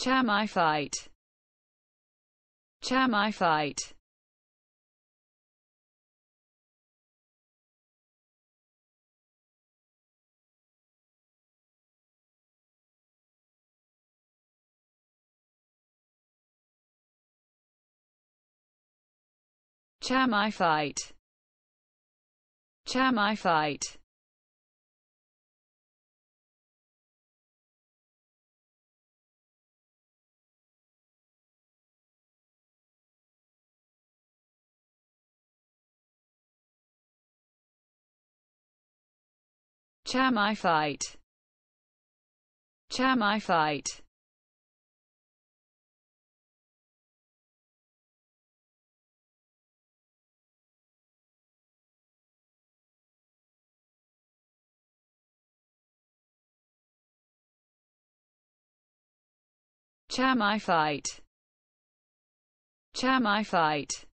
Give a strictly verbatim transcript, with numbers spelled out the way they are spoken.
Chamai fight. Chamai fight. Chamai fight. Chamai fight. Chamai fight. Chamai fight. Chamai fight. Chamai fight.